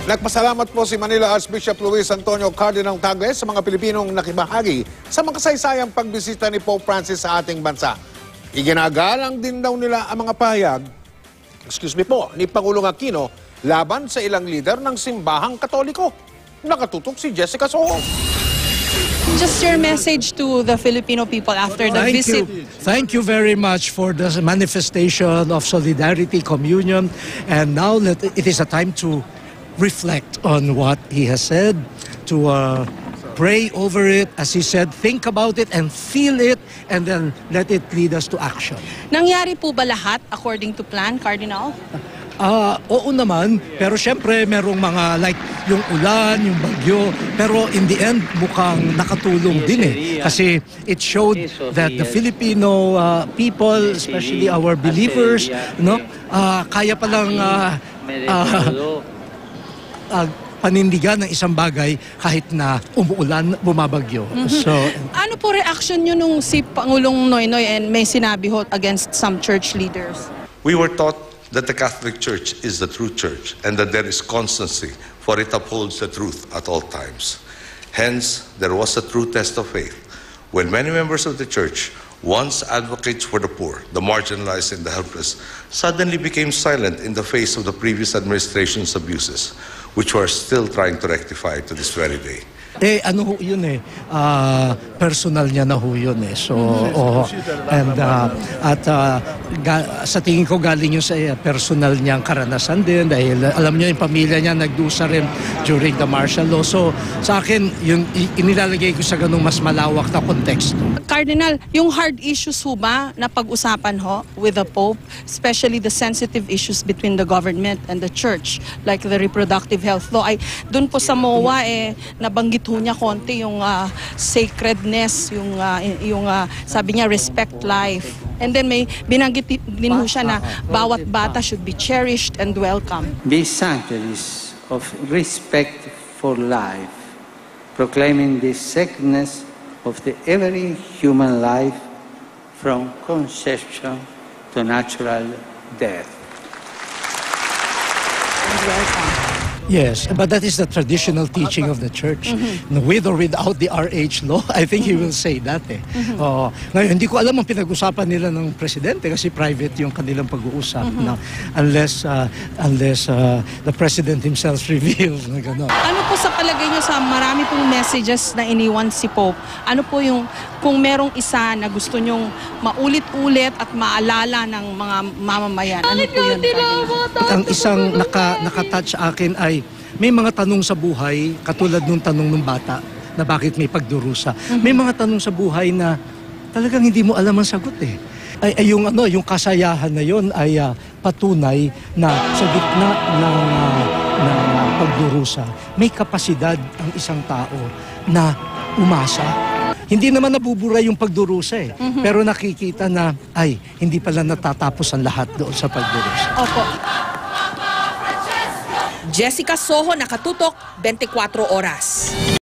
Nagpasalamat po si Manila Archbishop Luis Antonio Cardinal Tagle sa mga Pilipinong nakibahagi sa makasaysayang pagbisita ni Pope Francis sa ating bansa. Iginagalang din daw nila ang mga pahayag, ni Pangulong Aquino laban sa ilang lider ng simbahang Katoliko. Nakatutok si Jessica Soho. Just your message to the Filipino people after the visit. Thank you very much for the manifestation of solidarity, communion, and now it is a time to reflect on what he has said, to pray over it, as he said, think about it and feel it, and then let it lead us to action. Nangyari po ba lahat according to plan, Cardinal? Oo naman, pero syempre merong mga like yung ulan, yung bagyo, pero in the end mukhang nakatulong din eh. Kasi it showed that the Filipino people, especially our believers, kaya palang panindigan ng isang bagay kahit na umuulan, bumabagyo. So, ano po reaction nyo nung si Pangulong Noynoy and may sinabi ho against some church leaders? We were taught that the Catholic Church is the true church and that there is constancy, for it upholds the truth at all times. Hence, there was a true test of faith when many members of the church, once advocates for the poor, the marginalized and the helpless, suddenly became silent in the face of the previous administration's abuses, which we are still trying to rectify to this very day. Ano ho yun eh, personal niya na ho yun eh. So, sa tingin ko galing yun sa personal niyang karanasan din dahil alam niyo yung pamilya niya nagdusa rin during the martial law. So, sa akin, yun, inilalagay ko sa ganung mas malawak na konteksto. Cardinal, yung hard issues ho ba na pag-usapan ho with the Pope, especially the sensitive issues between the government and the church, like the reproductive health law, ay dun po sa MOA nabanggit ho niya konti yung sacredness, yung sabi niya respect life. And then may binanggit din ho siya na bawat bata should be cherished and welcome. Be sanctuaries of respect for life, proclaiming the sacredness of every human life from conception to natural death. And welcome. Yes, but that is the traditional teaching of the church. With or without the RH law, I think he will say that eh. Ngayon, hindi ko alam ang pinag-usapan nila ng presidente kasi private yung kanilang pag-uusap na unless the president himself reveals na gano'n. Ano po sa palagay nyo sa marami pong messages na iniwan si Pope? Ano po yung, kung merong isa na gusto nyong maulit-ulit at maalala ng mga mamamayan, ano po yun? Ang isang nakatouch sa akin ay may mga tanong sa buhay, katulad nung tanong ng bata, na bakit may pagdurusa. May mga tanong sa buhay na talagang hindi mo alam ang sagot eh. Yung kasayahan na yon ay patunay na sa gitna ng pagdurusa, may kapasidad ang isang tao na umasa. Hindi naman nabubura yung pagdurusa eh. Pero nakikita na, hindi pala natatapos ang lahat doon sa pagdurusa. Opo. Jessica Soho, Nakatutok, 24 Oras.